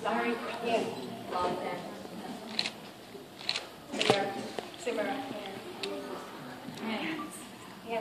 Sorry. Yeah. Love that. Super. Yeah.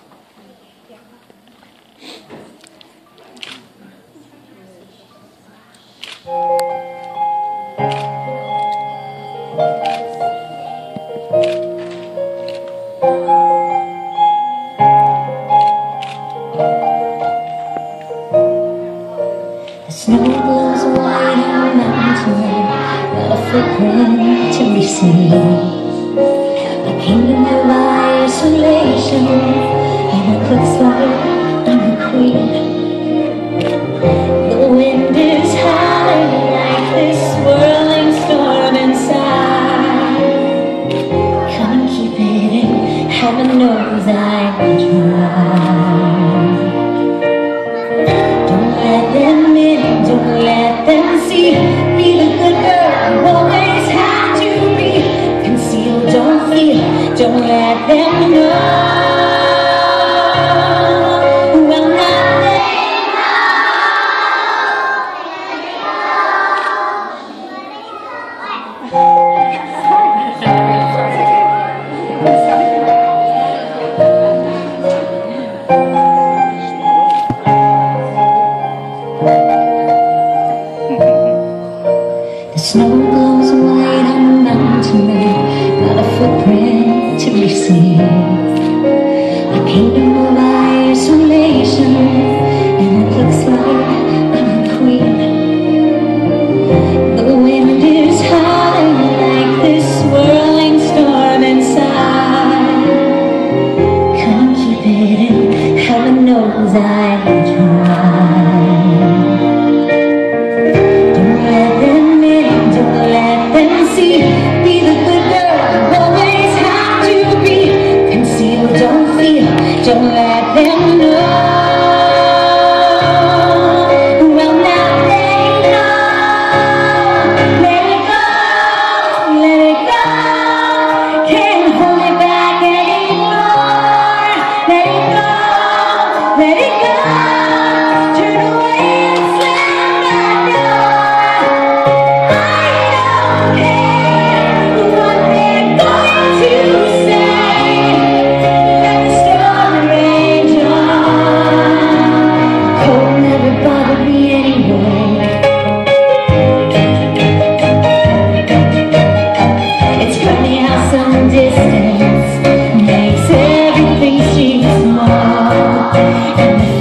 The snow blows white on the mountain, not a footprint to be seen. A kingdom of isolation, and it looks like I'm the queen. The wind is howling like this swirling storm inside. Can't keep it in, heaven knows I will try. Don't let them in, don't let them see. Be the good girl you always had to be. Conceal, don't feel, don't let them know. Well, now they The snow glows white on the mountain, not a footprint to be seen. A kingdom of isolation, and it looks like I'm a queen. The wind is howling like this swirling storm inside. Can't keep it in, heaven knows I will try. Don't let them know. Well, now they know. Let it go, let it go. Can't hold it back anymore. Let it go, let it go. Turn away and slam that door. I don't care what they're going to say. Distance makes everything seem small, and the